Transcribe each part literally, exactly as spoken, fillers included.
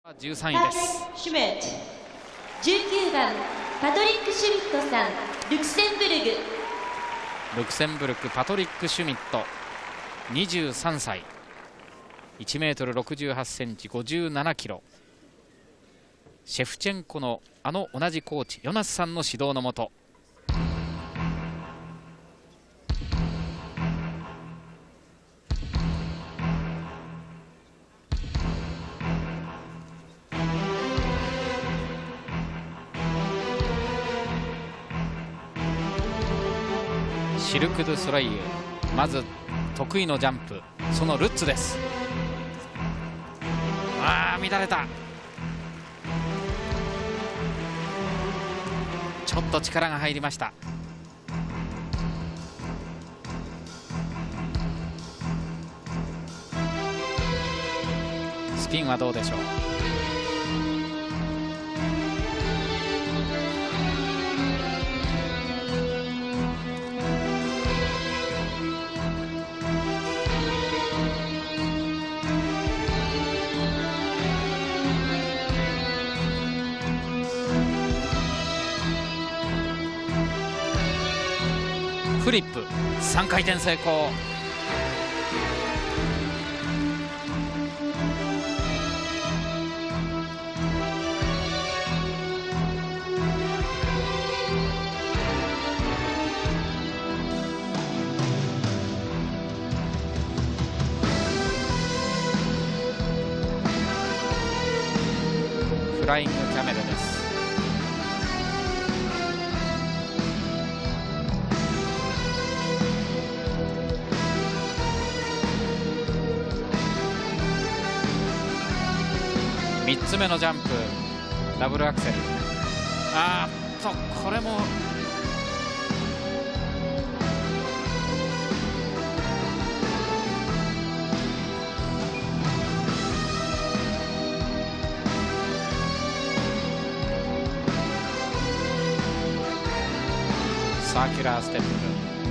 じゅうさんいです。 シュメット、じゅうきゅうばんパトリック・シュミットさん、ルクセンブルグ。 ルクセンブルクパトリック・シュミット、にじゅうさんさい、いちメートルろくじゅうはちセンチ、ごじゅうななキロ。シェフチェンコのあの同じコーチヨナスさんの指導のもと、シルク・ドゥ・ソレイユ、まず得意のジャンプ、そのルッツです。あー、乱れた。ちょっと力が入りました。スピンはどうでしょう。フリップさんかい転成功。フライングキャメルです。みっつめのジャンプ、ダブルアクセル。あーっと、これもサーキュラーステップ。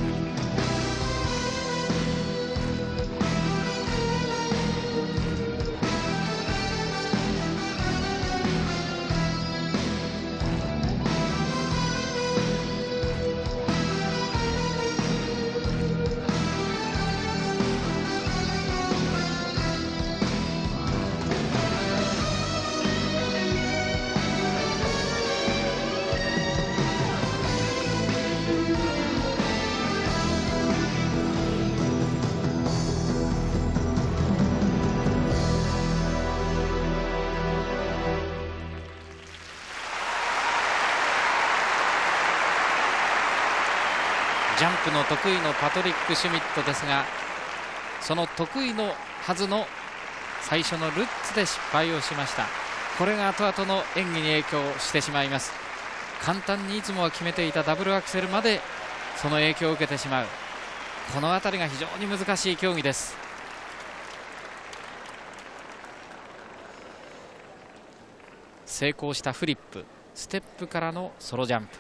ジャンプの得意のパトリック・シュミットですが、その得意のはずの最初のルッツで失敗をしました。これが後々の演技に影響してしまいます。簡単にいつもは決めていたダブルアクセルまでその影響を受けてしまう、この辺りが非常に難しい競技です。成功したフリップ、ステップからのソロジャンプ、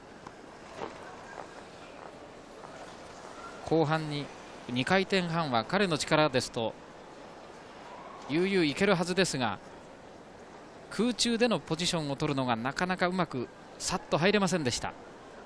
後半ににかい転半は彼の力ですと悠々いけるはずですが、空中でのポジションを取るのがなかなかうまくさっと入れませんでした。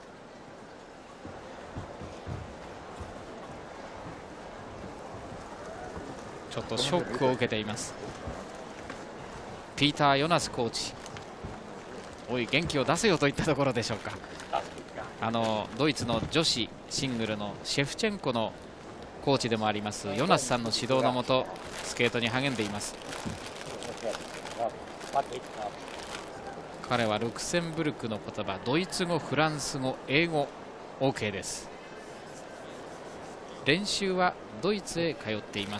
ちょっとショックを受けています。ピーター・ヨナスコーチ、おい元気を出せよといったところでしょうか。あのドイツの女子シングルのシェフチェンコのコーチでもありますヨナスさんの指導のもとスケートに励んでいます。彼はルクセンブルクの言葉、ドイツ語、フランス語、英語 OK です。練習はドイツへ通っています。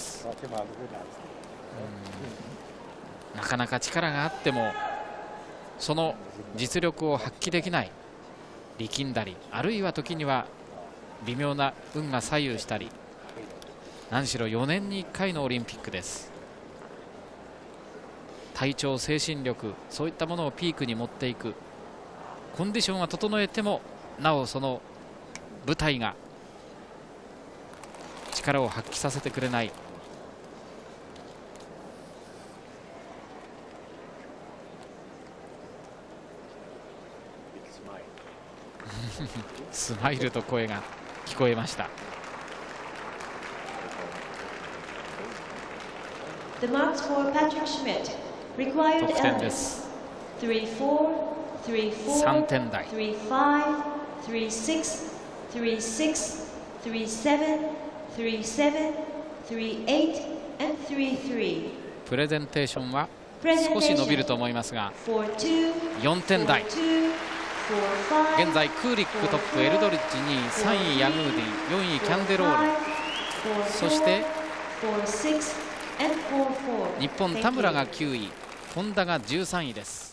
なかなか力があってもその実力を発揮できない、力んだり、あるいは時には微妙な運が左右したり、何しろよねんにいっかいのオリンピックです。体調、精神力、そういったものをピークに持っていく、コンディションは整えてもなおその舞台が力を発揮させてくれない。 スマイルと声が聞こえました。 The marks for Patrick Schmidt. Required 得点です。さんてん台。プレゼンテーションは少し伸びると思いますがよんてん台。現在クーリックトップ、エルドリッジにい、さんいヤグーディ、よんいキャンデロール、そして日本田村がきゅうい、本田がじゅうさんいです。